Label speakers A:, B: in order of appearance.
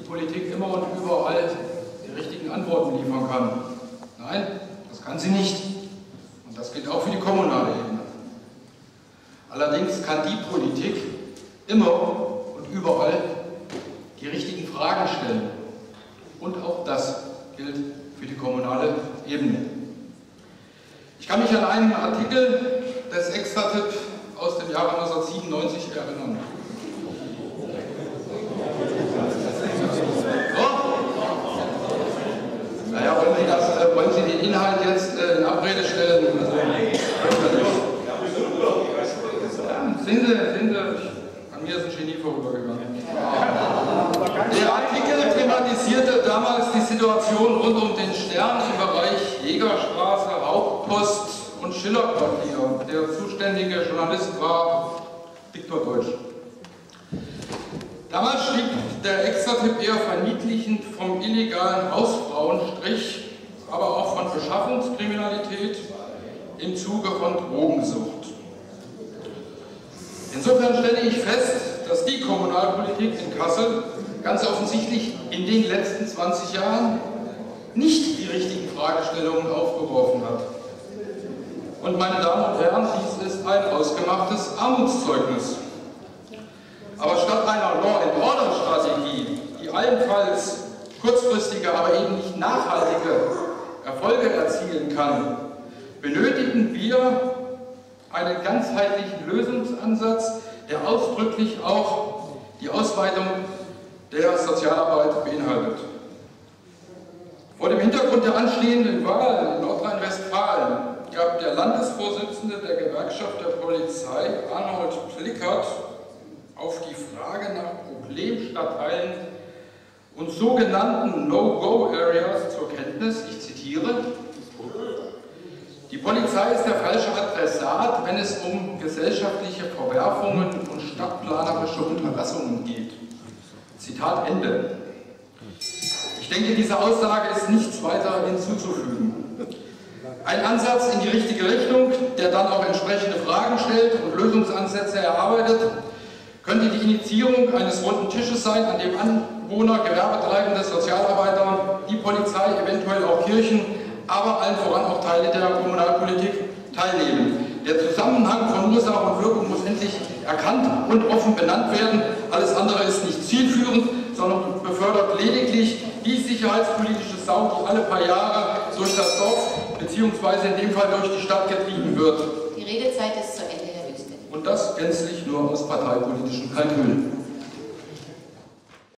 A: Politik immer und überall die richtigen Antworten liefern kann. Nein, das kann sie nicht. Und das gilt auch für die kommunale Ebene. Allerdings kann die Politik immer und überall die richtigen Fragen stellen. Und auch das gilt für die kommunale Ebene. Ich kann mich an einen Artikel des Extra-Tipp aus dem Jahre 1997 erinnern. Naja, wollen Sie den Inhalt jetzt in Abrede stellen? Sehen Sie, an mir ist ein Genie vorübergegangen. Der Artikel thematisierte damals die Situation rund um den Stern im Bereich Jägerstraße, Hauptpost und Schillerquartier. Der zuständige Journalist war Viktor Deutsch. Damals schrieb der Extra-Tipp eher verniedlichend vom illegalen Hausfrauenstrich, aber auch von Beschaffungskriminalität im Zuge von Drogensucht. Insofern stelle ich fest, dass die Kommunalpolitik in Kassel ganz offensichtlich in den letzten 20 Jahren nicht die richtigen Fragestellungen aufgeworfen hat. Und meine Damen und Herren, dies ist ein ausgemachtes Armutszeugnis. Aber statt einer Law-and-Order-Strategie, die allenfalls kurzfristige, aber eben nicht nachhaltige Erfolge erzielen kann, benötigen wir einen ganzheitlichen Lösungsansatz, der ausdrücklich auch die Ausweitung der Sozialarbeit beinhaltet. Vor dem Hintergrund der anstehenden Wahl in Nordrhein-Westfalen gab der Landesvorsitzende der Gewerkschaft der Polizei, Arnold Plickert, auf die Frage nach Problemstadtteilen und sogenannten No-Go-Areas zur Kenntnis, ich zitiere: Die Polizei ist der falsche Adressat, wenn es um gesellschaftliche Verwerfungen und stadtplanerische Unterlassungen geht. Zitat Ende. Ich denke, diese Aussage ist nichts weiter hinzuzufügen. Ein Ansatz in die richtige Richtung, der dann auch entsprechende Fragen stellt und Lösungsansätze erarbeitet, könnte die Initiierung eines runden Tisches sein, an dem Anwohner, Gewerbetreibende, Sozialarbeiter, die Polizei, eventuell auch Kirchen, aber allen voran auch Teile der Kommunalpolitik teilnehmen. Der Zusammenhang von Ursache und Wirkung muss endlich erkannt und offen benannt werden. Alles andere ist nicht zielführend, sondern befördert lediglich die sicherheitspolitische Sau, die alle paar Jahre durch das Dorf bzw. in dem Fall durch die Stadt getrieben wird.
B: Die Redezeit ist zu Ende, Herr Wüste.
A: Und das gänzlich nur aus parteipolitischen Kalkülen.